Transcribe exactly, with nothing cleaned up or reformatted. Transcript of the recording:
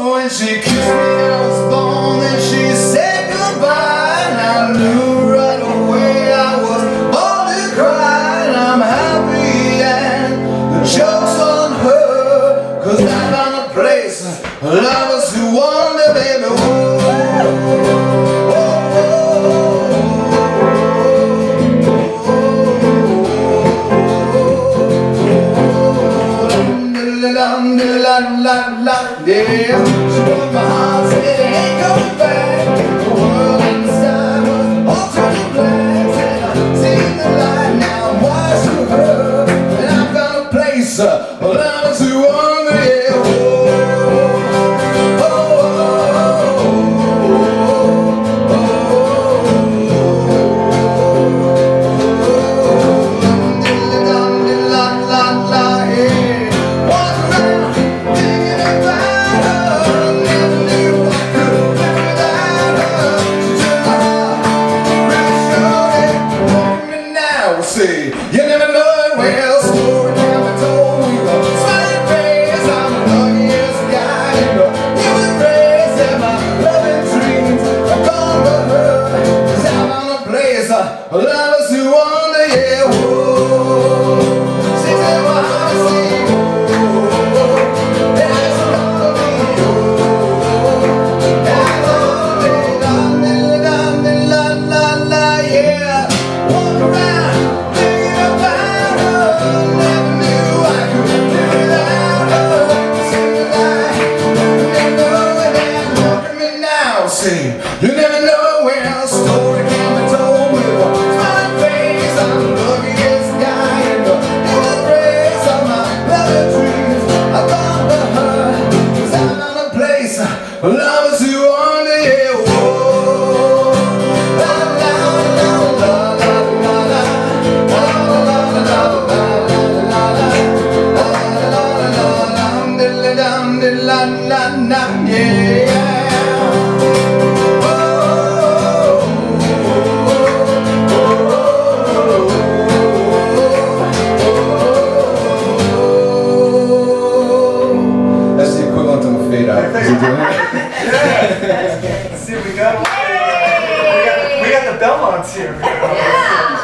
when she kissed me, I was born, and she said goodbye, and I knew right away I was born to cry. And I'm happy and the joke's on her, 'cause I found a place, lovers who wonder, baby. Whoa. La la la, yeah. She broke my heart, said it ain't coming back. The world inside was all turning black. Said I seen the light, now I'm watching her, and I found a place, uh, lovers who wonder, yeah. Oh, oh, oh, oh, la la la, yeah. See, you never know it well. Story never told you. Smiling face, I'm the luckiest guy in the human race. And my loving dreams are gone to her, 'cause I'm on a place, uh, lovers who wonder, yeah. Whoa, she said, well, how to see, whoa, that's all me, whoa, that's all me, la, la, la, la, la, la, yeah. Walk around. You never know where a story can be told with a smiling face. I'm the luckiest guy in the human race. Of my loving dreams I've gone to her, 'cause I'm on a place, lovers who wonder, yeah. Whoa, la la la la la la la la la la la la la, yeah. Yeah. See, we got, we got we got the Belmonts here. Yeah.